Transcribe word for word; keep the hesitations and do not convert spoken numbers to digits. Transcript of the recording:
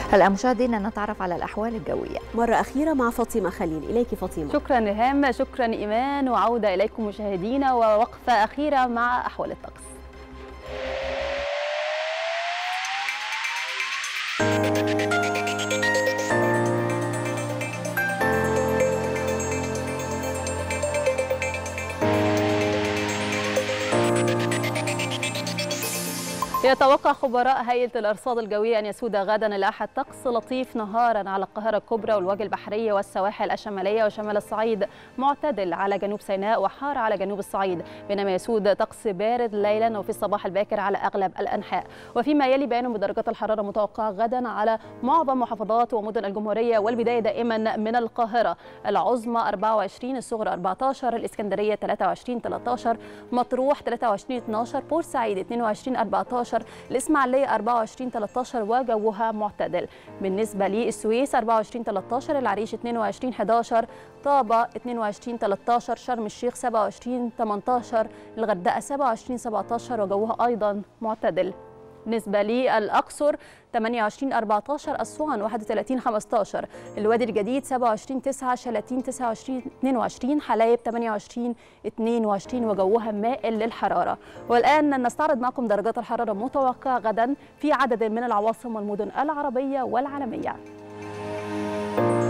هلا مشاهدينا نتعرف على الأحوال الجوية مرة أخيرة مع فاطمة خليل. إليك فاطمة. شكرا ريهام، شكرا إيمان، وعودة إليكم مشاهدينا ووقفة أخيرة مع أحوال الطقس. يتوقع خبراء هيئة الأرصاد الجوية أن يسود غدا الأحد طقس لطيف نهارا على القاهرة الكبرى والوجه البحرية والسواحل الشمالية وشمال الصعيد، معتدل على جنوب سيناء وحار على جنوب الصعيد، بينما يسود طقس بارد ليلا وفي الصباح الباكر على أغلب الأنحاء. وفيما يلي بيان بدرجات الحرارة المتوقعة غدا على معظم محافظات ومدن الجمهورية، والبداية دائما من القاهرة، العظمى أربعة وعشرين، الصغرى أربعة عشر، الإسكندرية ثلاثة وعشرين ثلاثة عشر، مطروح ثلاثة وعشرين اثني عشر، بورسعيد اثنين وعشرين أربعة عشر، الإسماعيلية أربعة وعشرين ثلاثة عشر وجوها معتدل. بالنسبة للسويس أربعة وعشرين ثلاثة عشر، العريش اثنين وعشرين أحد عشر، طابة اثنين وعشرين ثلاثة عشر، شرم الشيخ سبعة وعشرين ثمانية عشر، الغردقة سبعة وعشرين سبعة عشر وجوها أيضا معتدل. بالنسبة للأقصر ثمانية وعشرين أربعة عشر، أسوان واحد وثلاثين خمسة عشر، الوادي الجديد سبعة وعشرين تسعة، شلاتين تسعة وعشرين اثنين وعشرين، حلايب ثمانية وعشرين اثنين وعشرين وجوها مائل للحرارة. والآن نستعرض معكم درجات الحرارة المتوقعة غدا في عدد من العواصم والمدن العربية والعالمية.